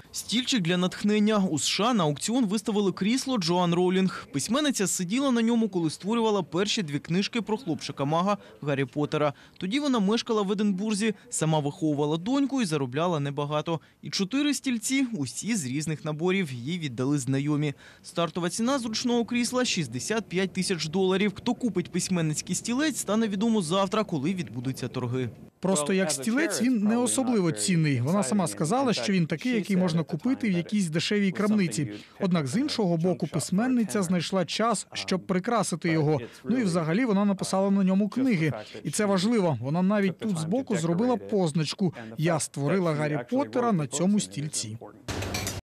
Стільчик для натхнення. У США на аукціон виставили крісло Джоан Роулінг. Письменниця сиділа на ньому, коли створювала перші 2 книжки про хлопчика-мага Гаррі Поттера. Тоді вона мешкала в Единбурзі, сама виховувала доньку і заробляла небагато. І 4 стільці, усі з різних наборів, їй віддали знайомі. Стартова ціна зручного крісла – $65 тисяч. Хто купить письменницький стілець, стане відомо завтра, коли відбудуться торги. Просто як стілець він не особливо цінний. Вона сама сказала, що він такий, який можна купити в якійсь дешевій крамниці. Однак з іншого боку письменниця знайшла час, щоб прикрасити його. Ну і взагалі вона написала на ньому книги. І це важливо. Вона навіть тут збоку зробила позначку «Я створила Гаррі Поттера на цьому стільці».